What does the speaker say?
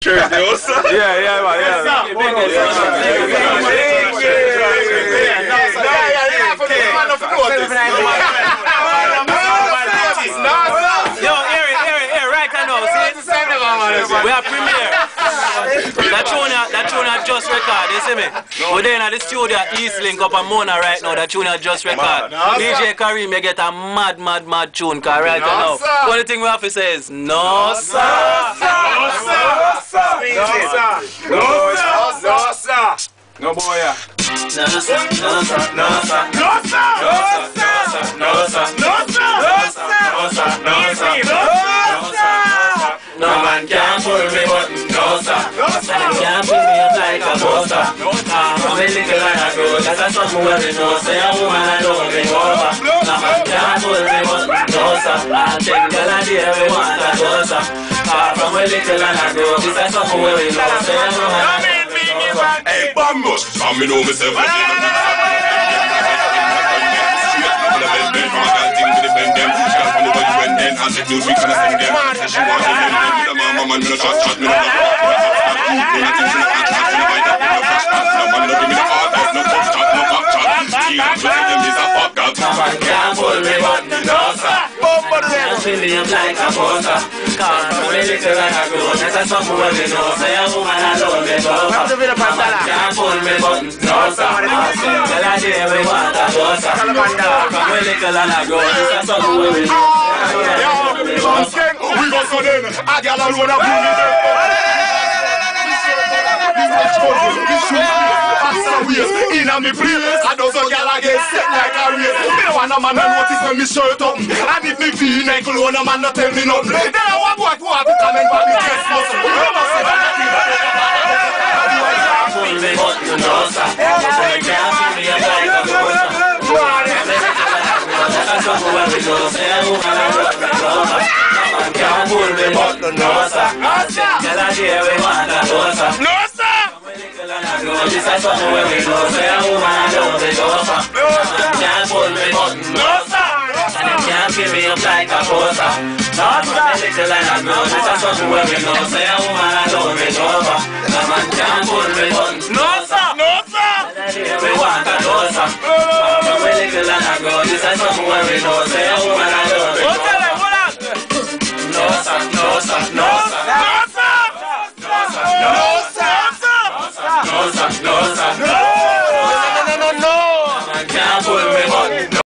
Thursday also? Yeah, man, we are premiere. That tune just record, you see me? We're there in the studio at East Link up on Mona right now. That tune just record. DJ Kareem, you get a mad tune, cause right now. Only thing we have to say is no sir. No sir. No boy, yeah. No sir. No sir. No sir. No sir. No sir. No sir. No sir. No sir. No man can't pull me button, no sir. Can't pull me up like a poster. I'm a little and I grow. That's something where we know. Say a woman I don't bring over. No man can't pull me button, no sir. I take the idea we want a closer. From a little and I grow. This is something where we know. Say a woman I don't bring over. Hey, Bambo, come me know myself. I said, dude, we can't send them. She wants to send them. The mama man, me no shot, me no man, no give me the hard eyes, no pop chat, no pop chat. She and to them is a pop that. Man can't pull me button, no sir. Can't fill me up like a poster. Cause I'm a little and I grow. That's something where we know. Say a woman I don't let go. Man can't pull me button, no sir. Tell her day we want a closer. I'm a little and I grow. That's something where we know. We go so then, I got a load of money in a me place, I don't so gal I get set like a race. Me no want no man to notice when me shirt up. And if me V-neck alone, no man no tell me nothing. Then I want to come and buy me chest muscle. Pull me button, no sir. They can't pull me up like a poster. That's what we do. Say a woman I don't bring over. Man can't pull me button, no sir. Tell her day we want a closer. No sir. This is something where we know. Say a woman I don't bring over. Man can't pull me button, no sir. And them can't fill me up like a poster. No sir. Little and I grow. This is something where we know. Say a woman I don't bring over. Man can't pull me button, no sir. No sir. We want a closer. Little and I grow. This is something where we know. Say a